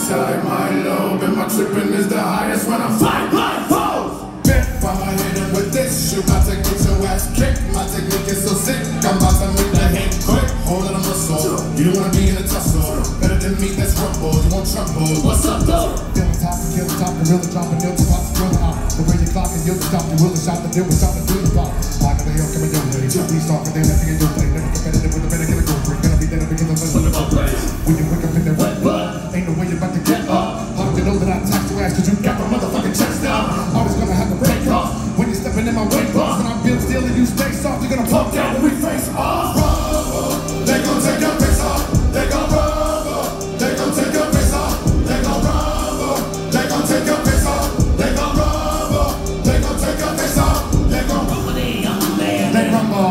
tight, my low, and my tripping is the highest when I'm flying blind foes. Bent from my head with this, you about to get your ass kicked. My technique is so sick, I'm about to make the hit quick. Hold on a muscle, you don't wanna be in a tussle. Better than me, that's rumble, you won't tremble. What's up, though? Kill the top, really dropping, you'll stop to thrill out. The way you clock and you'll stop, you will shot the deal with something to the block. Like the hell, come and do it. We start with them, nothing in your play. Never competitive with a better get a group. We're gonna be there because of us. When you wake up in that wet blood, ain't no way you're about to get up. How do you know that I tax your ass? Cause you got my motherfucking chest down. Always gonna have to break off. When you're stepping in my weight box, when I'm built still and you stay soft, you're gonna pump down when we face off. They gon' take your face off. They gon' rumble. They gon' take your face off. They gon' rumble. They gon' take your face off. They gon' rumble. They gon' take your face off. They gon' rumble. They rumble.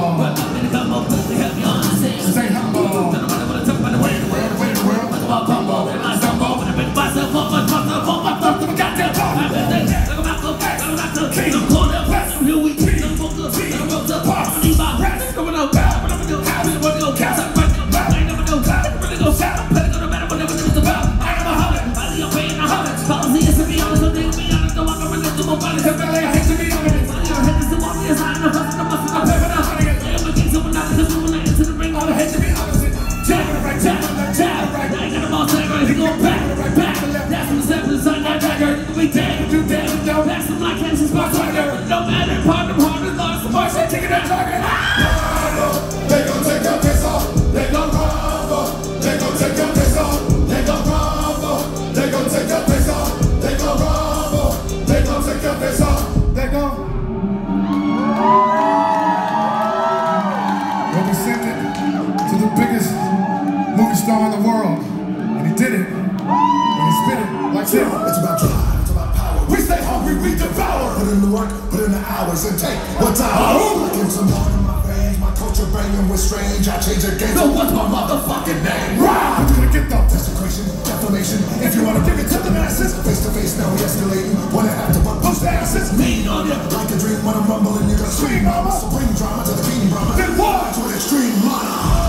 Stay humble. Way in the world. Humble. I stumble. They gon' take your face off. They gon' rumble. They gon' take your face off. They gon' rumble. They gon' take your face off. They gon' rumble. They gon' take your face off. They go. Well, we sent it to the biggest movie star in the world, and he did it. And he spit it like this. It's about drive. It's about power. We stay hungry. We devour. Put in the work. Put in the hours and take what's ours. Give some more in my veins. My culture banging with strange. I change the game. So what's my motherfucking name? Right. What you gonna get though? Desecration, defamation. If you wanna give it to the masses, face to face, now we escalating. Wanna have to butt post asses. Mean on ya. Like a dream when I'm rumbling, you're gonna scream, mama. So bring drama to the king drama. Then what? To an extreme monarch.